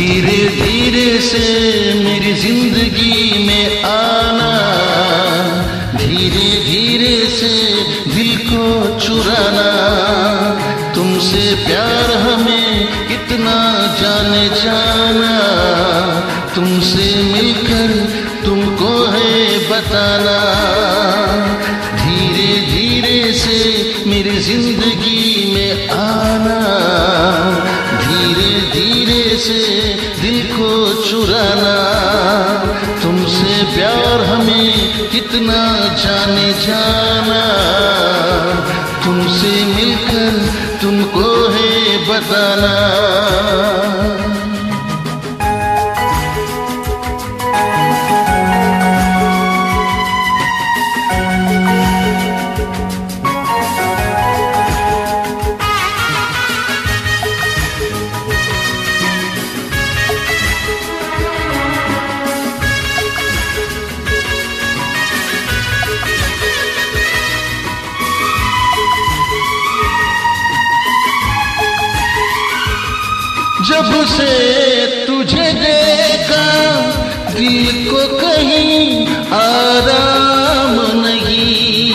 धीरे धीरे से मेरी जिंदगी में आना, धीरे धीरे से दिल को चुराना। तुमसे प्यार हमें कितना जाने जाना, तुमसे मिलकर तुमको है बताना। धीरे धीरे से मेरी जिंदगी में आना, धीरे धीरे से दिल को चुराना। तुमसे प्यार हमें कितना जाने जाना, तुमसे मिलकर तुमको है बताना। जब से तुझे देखा दिल को कहीं आराम नहीं,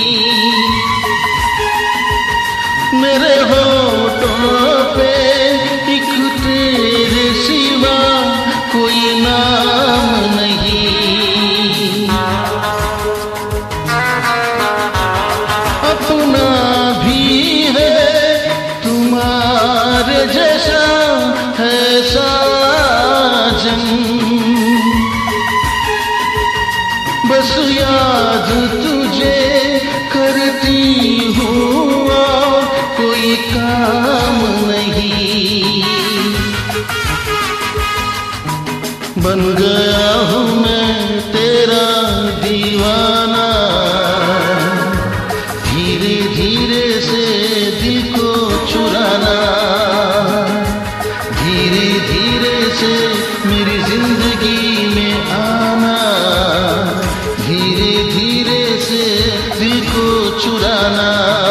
मेरे होठों पे एक तेरे सिवा कोई नाम नहीं। अपना भी है तुम्हारे जैसा है साजन, बस याद तुझे करती हूँ और कोई काम नहीं। बन गया हूँ मैं तेरा दीवाना, धीरे धीरे से दिल को चुराना। धीरे धीरे से मेरी जिंदगी में आना, धीरे धीरे से दिल को चुराना।